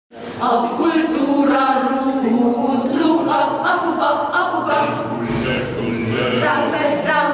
A kultúra rút, Luka, apuka, apuka. Rábe, rábe.